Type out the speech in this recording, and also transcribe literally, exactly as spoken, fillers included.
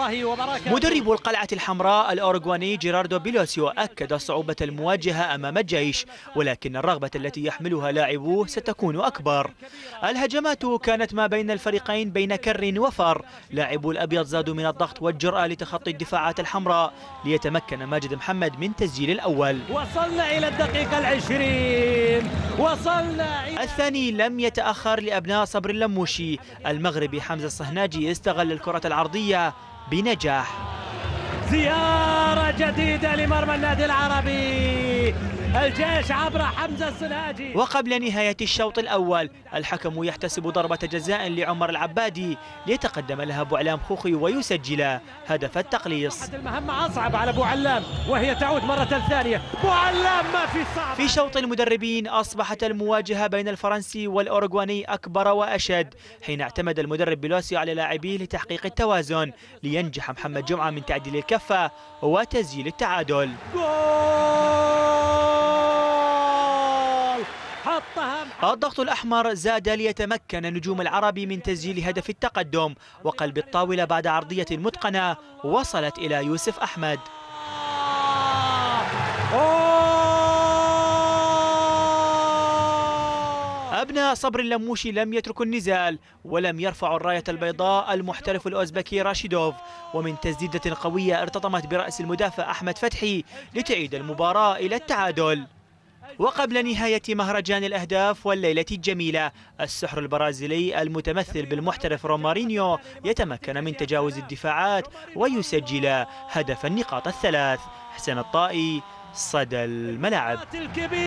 الله وبركاته. مدرب القلعة الحمراء الأوروغواني جيراردو بيلوسيو أكد صعوبة المواجهة أمام الجيش، ولكن الرغبة التي يحملها لاعبوه ستكون أكبر. الهجمات كانت ما بين الفريقين بين كر وفر. لاعبو الأبيض زادوا من الضغط والجرأة لتخطي الدفاعات الحمراء ليتمكن ماجد محمد من تسجيل الأول. وصلنا إلى الدقيقة العشرين، وصلنا إلى الثاني لم يتأخر لأبناء صبر اللموشي. المغربي حمزة الصهناجي استغل الكرة العرضية بنجاح. زيارة جديدة لمرمى النادي العربي، الجيش عبر حمزة الصهناجي. وقبل نهاية الشوط الأول الحكم يحتسب ضربة جزاء لعمر العبادي ليتقدم لها بوعلام خوخي ويسجل هدف التقليص. المهمة أصعب على بوعلام وهي تعود مرة ثانية. بوعلام ما في صعب. في شوط المدربين أصبحت المواجهة بين الفرنسي والأوروغواني أكبر وأشد، حين اعتمد المدرب بيلوسيو على لاعبيه لتحقيق التوازن، لينجح محمد جمعة من تعديل الكفة وتسجيل التعادل. الضغط الأحمر زاد ليتمكن نجوم العربي من تسجيل هدف التقدم، وقلب الطاولة بعد عرضية متقنة وصلت إلى يوسف أحمد. أبناء صبر اللموشي لم يتركوا النزال ولم يرفعوا الراية البيضاء. المحترف الأوزبكي راشيدوف ومن تسديدة قوية ارتطمت برأس المدافع أحمد فتحي لتعيد المباراة إلى التعادل. وقبل نهاية مهرجان الأهداف والليلة الجميلة، السحر البرازيلي المتمثل بالمحترف رومارينيو يتمكن من تجاوز الدفاعات ويسجل هدف النقاط الثلاث. حسين الطائي، صدى الملاعب.